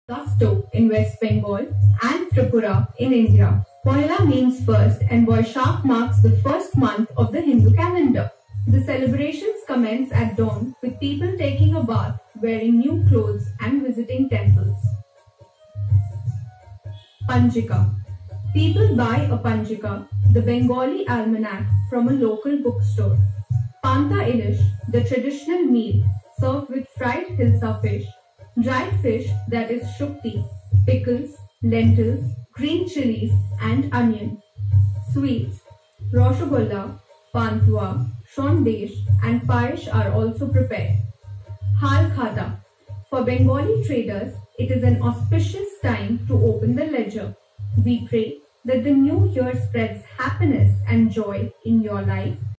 Gusto in West Bengal, and Tripura in India. Poila means first and Boishakh marks the first month of the Hindu calendar. The celebrations commence at dawn with people taking a bath, wearing new clothes and visiting temples. Panjika. People buy a Panjika, the Bengali almanac, from a local bookstore. Panta ilish, the traditional meal, served with fried hilsa fish, dried fish that is shukti, pickles, lentils, green chilies and onion. Sweets, Rasgulla, Pantua, Shondesh and Payesh are also prepared. Hal Khata. For Bengali traders, it is an auspicious time to open the ledger. We pray that the new year spreads happiness and joy in your life